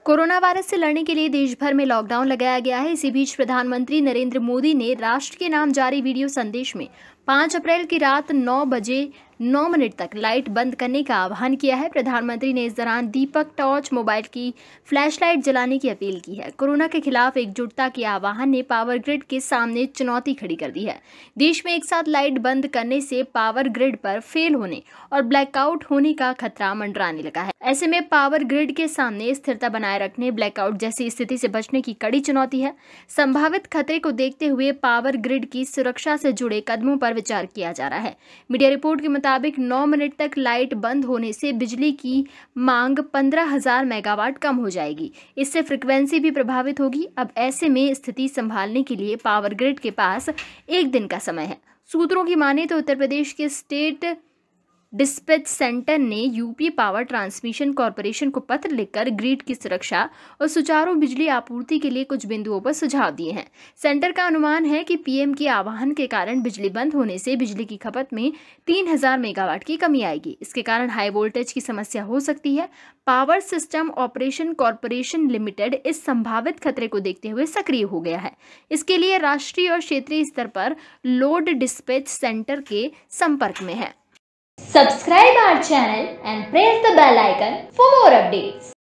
Corona virus से लड़ने के लिए देश भर में लॉकडाउन लगाया गया है। इसी बीच प्रधानमंत्री नरेंद्र मोदी ने राष्ट्र के नाम जारी वीडियो संदेश में 5 अप्रैल की रात 9 बजे 9 मिनट तक लाइट बंद करने का आह्वान किया है। प्रधानमंत्री ने इस दौरान दीपक, टॉर्च, मोबाइल की फ्लैशलाइट जलाने की अपील की है। कोरोना के खिलाफ एकजुटता के आह्वान ने पावर ग्रिड के सामने चुनौती खड़ी कर दी है। देश में एक साथ लाइट बंद करने से पावर ग्रिड पर फेल होने और ब्लैकआउट होने का खतरा मंडराने लगा है। ऐसे में पावर ग्रिड के सामने स्थिरता बनाए रखने ब्लैकआउट जैसी स्थिति से बचने की कड़ी चुनौती है। संभावित खतरे को देखते हुए पावर ग्रिड की सुरक्षा से जुड़े कदमों पर विचार किया जा रहा है। मीडिया रिपोर्ट के मुताबिक 9 मिनट तक लाइट बंद होने से बिजली की मांग 15,000 मेगावाट कम हो जाएगी। इससे फ्रीक्वेंसी भी प्रभावित होगी। अब ऐसे में स्थिति संभालने के लिए पावर ग्रिड के पास एक दिन का समय है। सूत्रों की माने तो उत्तर प्रदेश के स्टेट डिस्पैच सेंटर ने यूपी पावर ट्रांसमिशन कॉरपोरेशन को पत्र लिखकर ग्रिड की सुरक्षा और सुचारू बिजली आपूर्ति के लिए कुछ बिंदुओं पर सुझाव दिए हैं। सेंटर का अनुमान है कि पीएम के आह्वान के कारण बिजली बंद होने से बिजली की खपत में 3,000 मेगावाट की कमी आएगी। इसके कारण हाई वोल्टेज की समस्या हो सकती है। Power system operation corporation limited इस संभावित खतरे को देखते हुए सक्रिय हो गया है। इसके लिए राष्ट्रीय और क्षेत्रीय स्तर पर लोड डिस्पैच सेंटर के संपर्क में है। Subscribe our channel and press the bell icon for more updates.